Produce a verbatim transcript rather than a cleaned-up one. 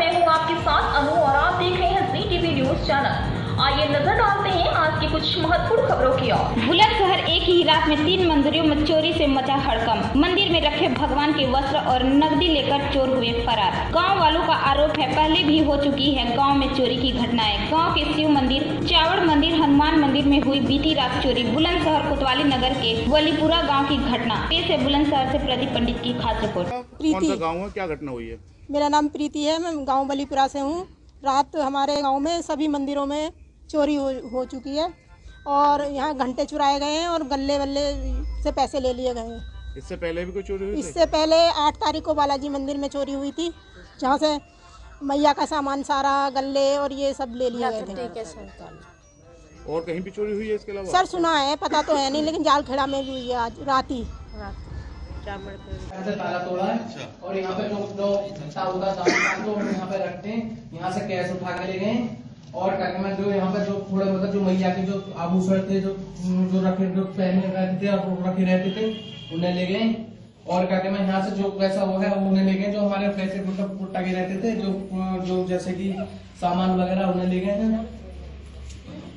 मैं हूँ आपके साथ अनु और आप देख रहे हैं जी टीवी न्यूज चैनल। आइए नजर डालते हैं आज की कुछ महत्वपूर्ण खबरों की ओर। बुलंदशहर एक ही रात में तीन मंदिरों में चोरी से मचा हड़कंप। मंदिर में रखे भगवान के वस्त्र और नकदी लेकर चोर हुए फरार। गांव वालों का आरोप है पहले भी हो चुकी है गांव में चोरी की घटनाएं। गांव के शिव मंदिर, चावड़ मंदिर, हनुमान मंदिर में हुई बीती रात चोरी। बुलंदशहर कोतवाली नगर के वलीपुरा गाँव की घटना। पेश है बुलंदशहर से प्रदीप पंडित की खास रिपोर्ट। कौन सा गाँव है, क्या घटना हुई है? मेरा नाम प्रीति है, मैं गांव वलीपुरा से हूँ। रात हमारे गांव में सभी मंदिरों में चोरी हो, हो चुकी है और यहाँ घंटे चुराए गए हैं और गल्ले वल्ले से पैसे ले लिए गए हैं। इससे पहले भी कोई चोरी हुई? इससे पहले आठ तारीख को बालाजी मंदिर में चोरी हुई थी, जहाँ से मैया का सामान सारा गल्ले और ये सब ले लिए गए थे। और कहीं भी चोरी हुई है इसके अलावा? सर सुना है, पता तो है नहीं, लेकिन जालखेड़ा में भी हुई है आज रात ही। ऐसे ताला तोड़ा है और यहाँ पे जो जो होगा जो यहाँ पे रखते हैं, यहाँ से कैश उठा के ले गए और करके जो यहाँ पे जो थोड़े मतलब जो मैया के जो आभूषण थे जो जो रखे जो पहने रहते थे और रखे रहते थे उन्हें ले गए और करके मैं यहाँ से जो पैसा होगा उन्हें ले गए। जो हमारे पैसे मतलब टके रहते थे जो जो जैसे कि सामान वगैरह उन्हें ले गए थे।